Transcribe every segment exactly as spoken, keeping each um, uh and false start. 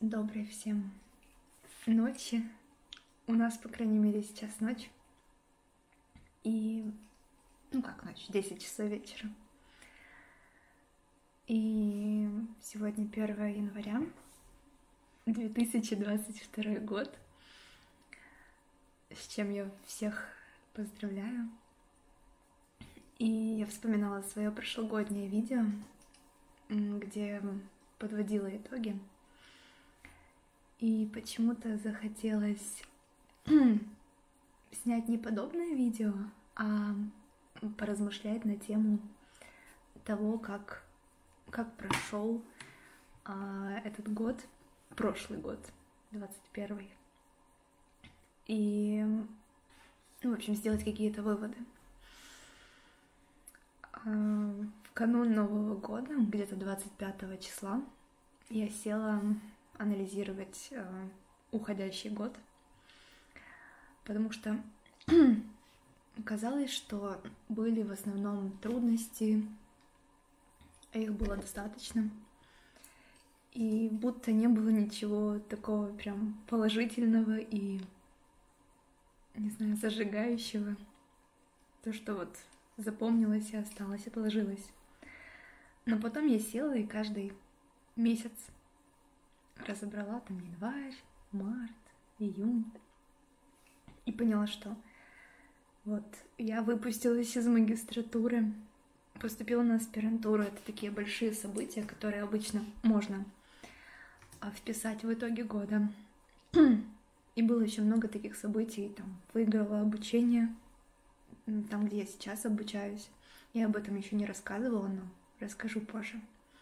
Доброй всем ночи. У нас, по крайней мере, сейчас ночь. И, ну как ночь, десять часов вечера. И сегодня первое января, две тысячи двадцать второй год, с чем я всех поздравляю. И я вспоминала свое прошлогоднее видео, где подводила итоги. И почему-то захотелось снять не подобное видео, а поразмышлять на тему того, как, как прошел а, этот год, прошлый год, двадцать первый. И, ну, в общем, сделать какие-то выводы. А, в канун Нового года, где-то двадцать пятого числа, я села анализировать э, уходящий год, потому что казалось, что были в основном трудности, а их было достаточно, и будто не было ничего такого прям положительного и, не знаю, зажигающего, то, что вот запомнилось и осталось, и положилось. Но потом я села и каждый месяц разобрала там январь, март, июнь и поняла, что вот я выпустилась из магистратуры, поступила на аспирантуру. Это такие большие события, которые обычно можно вписать в итоге года. И было еще много таких событий, там выиграла обучение, там, где я сейчас обучаюсь. Я об этом еще не рассказывала, но расскажу позже.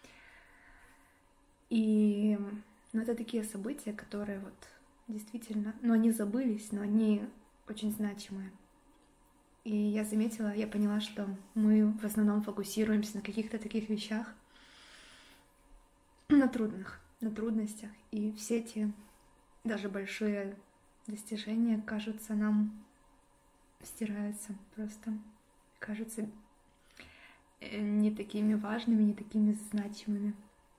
И ну, это такие события, которые вот действительно, ну, они забылись, но они очень значимые. И я заметила, я поняла, что мы в основном фокусируемся на каких-то таких вещах, на трудных, на трудностях. И все эти даже большие достижения, кажутся, нам стираются просто, кажутся не такими важными, не такими значимыми.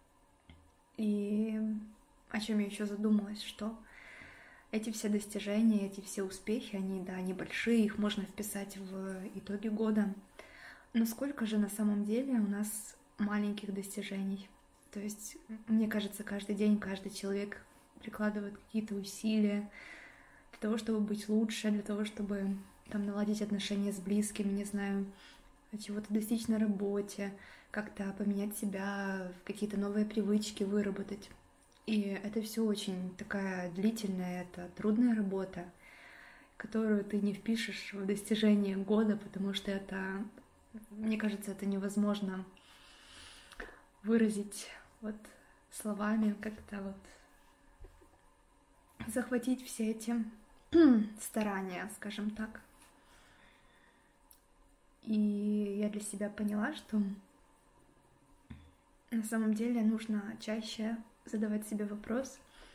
И о чем я еще задумалась, что эти все достижения, эти все успехи, они, да, небольшие, их можно вписать в итоги года. Но сколько же на самом деле у нас маленьких достижений? То есть, мне кажется, каждый день каждый человек прикладывает какие-то усилия для того, чтобы быть лучше, для того, чтобы там наладить отношения с близкими, не знаю, чего-то достичь на работе, как-то поменять себя, какие-то новые привычки выработать. И это все очень такая длительная, это трудная работа, которую ты не впишешь в достижение года, потому что это, мне кажется, это невозможно выразить вот словами, как-то вот захватить все эти старания, скажем так. И я для себя поняла, что на самом деле нужно чаще задавать себе вопрос,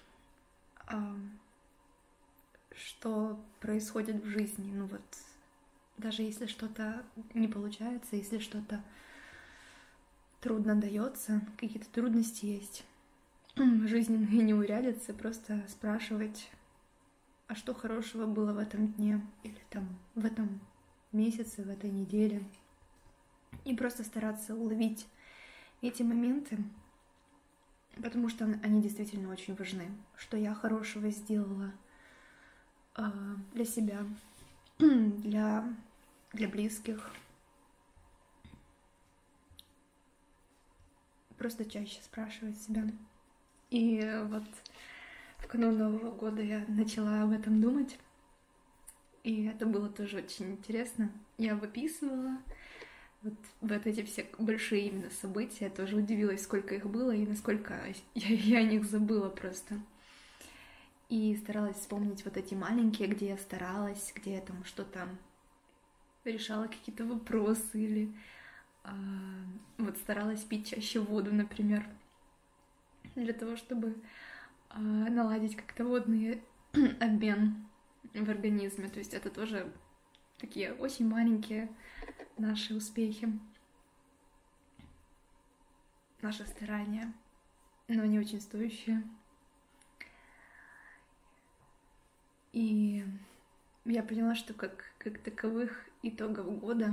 что происходит в жизни. Ну вот, даже если что-то не получается, если что-то трудно дается, какие-то трудности есть, жизненные неурядицы, просто спрашивать, а что хорошего было в этом дне или там в этом месяце, в этой неделе. И просто стараться уловить эти моменты, потому что они действительно очень важны. Что я хорошего сделала э, для себя, для, для близких. Просто чаще спрашивать себя. И вот в канун Нового года я начала об этом думать. И это было тоже очень интересно. Я выписывала вот, вот эти все большие именно события. Я тоже удивилась, сколько их было и насколько я, я о них забыла просто. И старалась вспомнить вот эти маленькие, где я старалась, где я там что-то решала, какие-то вопросы или э, вот старалась пить чаще воду, например, для того, чтобы э, наладить как-то водный обмен в организме. То есть это тоже такие очень маленькие наши успехи, наши старания, но они очень стоящие. И я поняла, что как, как таковых итогов года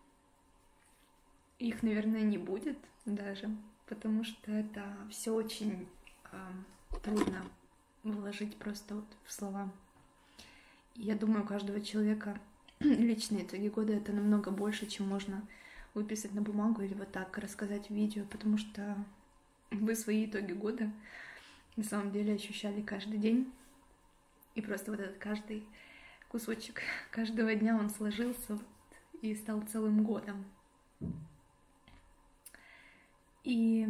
их, наверное, не будет даже, потому что это все очень э, трудно вложить просто вот в слова. И я думаю, у каждого человека личные итоги года — это намного больше, чем можно выписать на бумагу или вот так рассказать в видео, потому что вы свои итоги года на самом деле ощущали каждый день. И просто вот этот каждый кусочек каждого дня он сложился вот и стал целым годом. И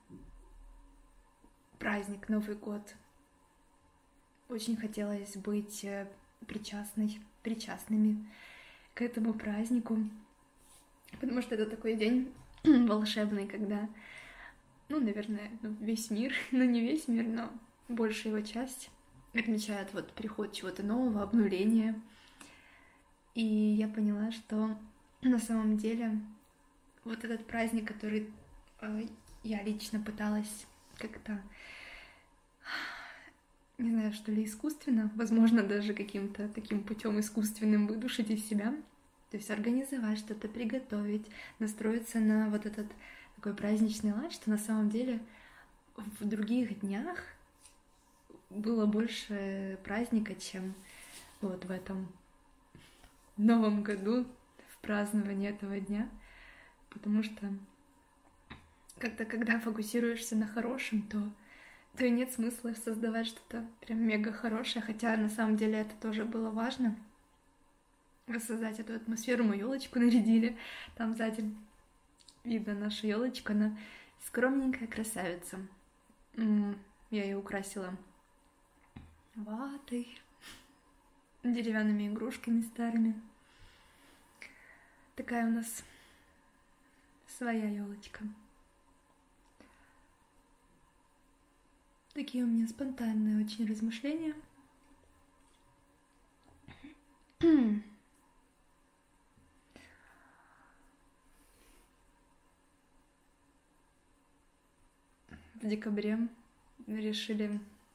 праздник, Новый год. Очень хотелось быть причастной, причастными к этому празднику, потому что это такой день волшебный, когда, ну, наверное, весь мир, ну, не весь мир, но большая его часть отмечает вот приход чего-то нового, обнуления. И я поняла, что на самом деле вот этот праздник, который э, я лично пыталась как-то, не знаю, что ли, искусственно, возможно, даже каким-то таким путем искусственным выдушить из себя, то есть организовать что-то, приготовить, настроиться на вот этот такой праздничный лад, что на самом деле в других днях было больше праздника, чем вот в этом Новом году, в праздновании этого дня, потому что как-то, когда фокусируешься на хорошем, то, то и нет смысла создавать что-то прям мега хорошее, хотя на самом деле это тоже было важно, воссоздать эту атмосферу. Мы елочку нарядили, там сзади видно нашу елочку, она скромненькая красавица. Я ее украсила ватой, деревянными игрушками старыми. Такая у нас своя елочка. Такие у меня спонтанные очень размышления. В декабре решили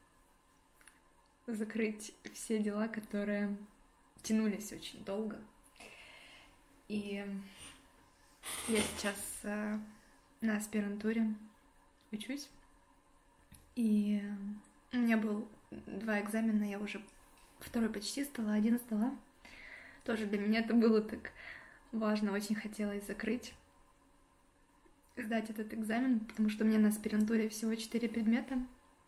закрыть все дела, которые тянулись очень долго. И я сейчас э, на аспирантуре учусь. И у меня был два экзамена, я уже второй почти сдала, один сдала. Тоже для меня это было так важно, очень хотелось закрыть, сдать этот экзамен, потому что у меня на аспирантуре всего четыре предмета.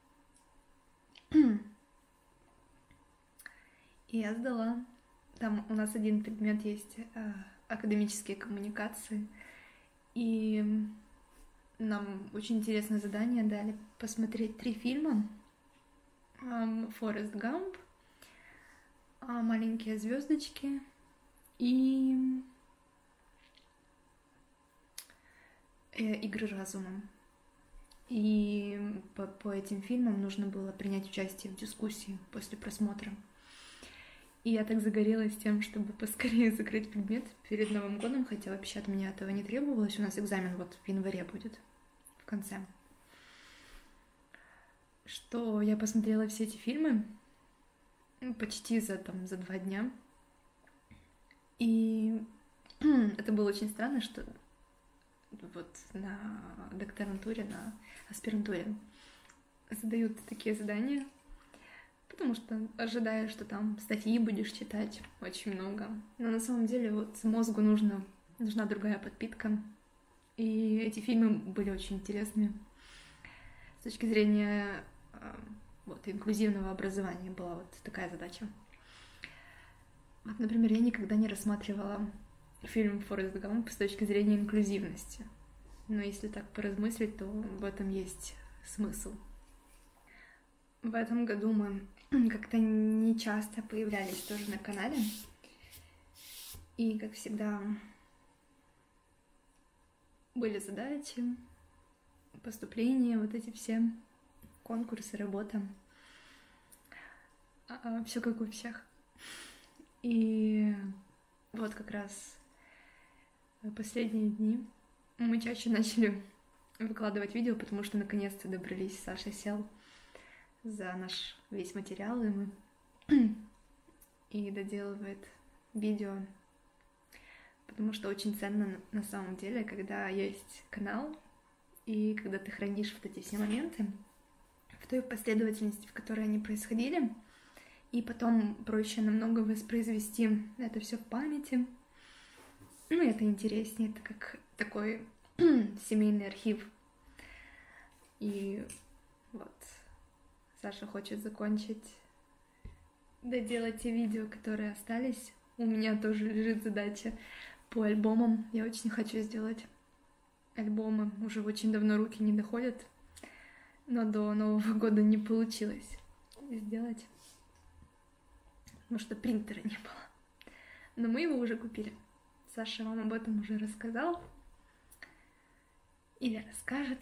И я сдала. Там у нас один предмет есть э, академические коммуникации. И нам очень интересное задание дали посмотреть три фильма. «Форест Гамп», «Маленькие звездочки» и «Игры разума». И по, по этим фильмам нужно было принять участие в дискуссии после просмотра. И я так загорелась тем, чтобы поскорее закрыть предмет перед Новым годом, хотя вообще от меня этого не требовалось. У нас экзамен вот в январе будет, в конце. Что я посмотрела все эти фильмы почти за, там, за два дня. И это было очень странно, что вот на докторантуре, на аспирантуре задают такие задания, потому что ожидаю, что там статьи будешь читать очень много. Но на самом деле вот мозгу нужна, нужна другая подпитка. И эти фильмы были очень интересными. С точки зрения вот, инклюзивного образования была вот такая задача. Вот, например, я никогда не рассматривала фильм «Форест Гамп» с точки зрения инклюзивности. Но если так поразмыслить, то в этом есть смысл. В этом году мы как-то не часто появлялись тоже на канале. И, как всегда, были задачи, поступления, вот эти все конкурсы, работа. Все как у всех. И вот как раз последние дни мы чаще начали выкладывать видео, потому что наконец-то добрались. Саша сел за наш весь материал, и мы и доделывает видео, потому что очень ценно на самом деле, когда есть канал, и когда ты хранишь вот эти все моменты в той последовательности, в которой они происходили, и потом проще намного воспроизвести это все в памяти. Ну, это интереснее, это как такой семейный архив. И вот Саша хочет закончить, доделать те видео, которые остались. У меня тоже лежит задача по альбомам. Я очень хочу сделать альбомы. Уже очень давно руки не доходят, но до Нового года не получилось сделать, потому что принтера не было. Но мы его уже купили. Саша вам об этом уже рассказал или расскажет.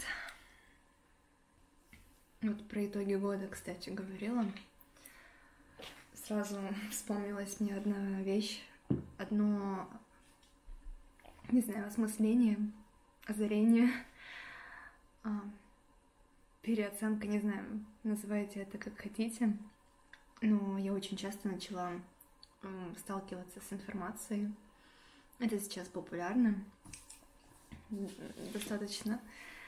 Вот про итоги года, кстати, говорила. Сразу вспомнилась мне одна вещь, одно, не знаю, осмысление, озарение, переоценка, не знаю, называйте это как хотите, но я очень часто начала сталкиваться с информацией. Это сейчас популярно достаточно.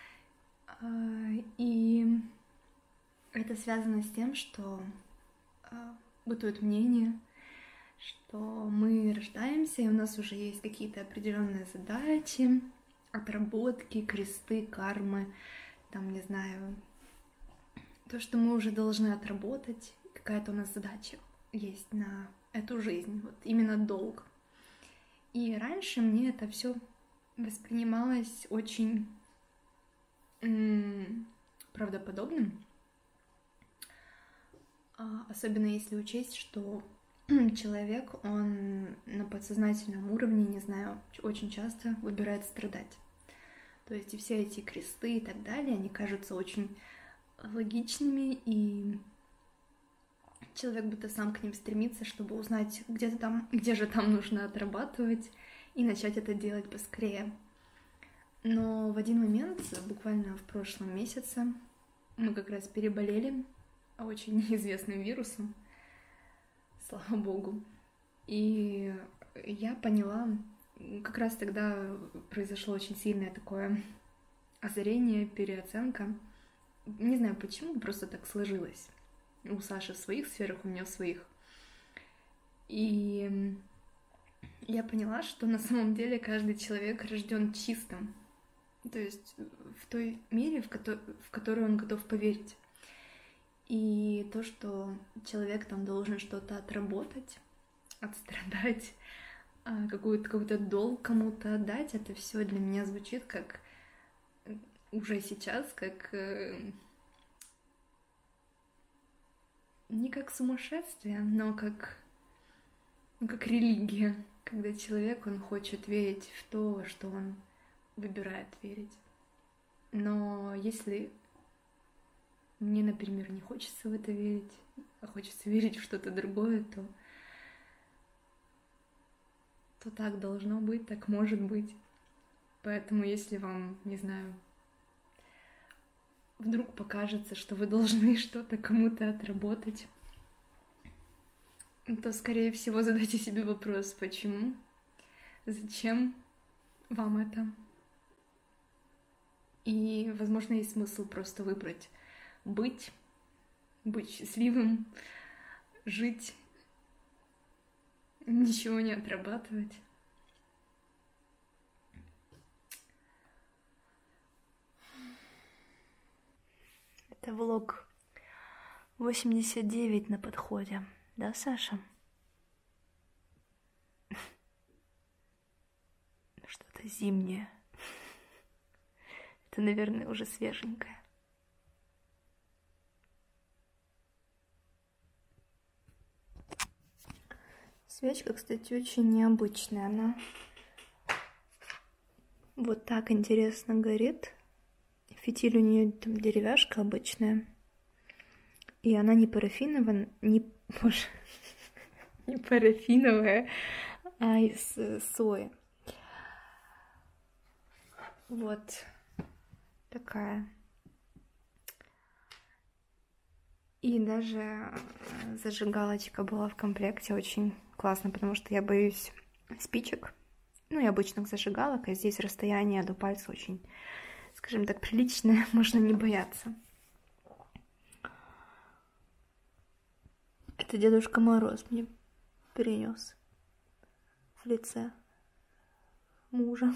И это связано с тем, что бытует мнение, что мы рождаемся, и у нас уже есть какие-то определенные задачи, отработки, кресты, кармы, там, не знаю, то, что мы уже должны отработать, какая-то у нас задача есть на эту жизнь, вот именно долг. И раньше мне это все воспринималось очень м- правдоподобным, а, особенно если учесть, что человек, он на подсознательном уровне, не знаю, очень часто выбирает страдать. То есть и все эти кресты и так далее, они кажутся очень логичными, и человек будто сам к ним стремится, чтобы узнать, где там, где же там нужно отрабатывать, и начать это делать быстрее. Но в один момент, буквально в прошлом месяце, мы как раз переболели очень неизвестным вирусом, слава богу. И я поняла, как раз тогда произошло очень сильное такое озарение, переоценка. Не знаю почему, просто так сложилось. У Саши в своих сферах, у меня в своих. И я поняла, что на самом деле каждый человек рожден чистым. То есть в той мере, в которой, в которую он готов поверить. И то, что человек там должен что-то отработать, отстрадать, какой-то какой-то долг кому-то отдать, это все для меня звучит как уже сейчас, как не как сумасшествие, но как, ну, как религия, когда человек, он хочет верить в то, во что он выбирает верить. Но если мне, например, не хочется в это верить, а хочется верить в что-то другое, то, то так должно быть, так может быть. Поэтому если вам, не знаю, вдруг покажется, что вы должны что-то кому-то отработать, то, скорее всего, задайте себе вопрос, почему, зачем вам это. И, возможно, есть смысл просто выбрать быть, быть счастливым, жить, ничего не отрабатывать. Это влог восемьдесят девять на подходе, да, Саша? Что-то зимнее. Это, наверное, уже свеженькое. Свечка, кстати, очень необычная. Она вот так интересно горит. Фитиль у нее там деревяшка обычная. И она не парафиновая, не, боже, не парафиновая, а из сои. Вот такая. И даже зажигалочка была в комплекте, очень классно, потому что я боюсь спичек, ну и обычных зажигалок, а здесь расстояние до пальца очень, скажем так, приличное, можно не бояться. Это Дедушка Мороз мне принес в лице мужа.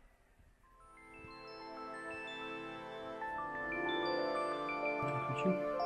Включим.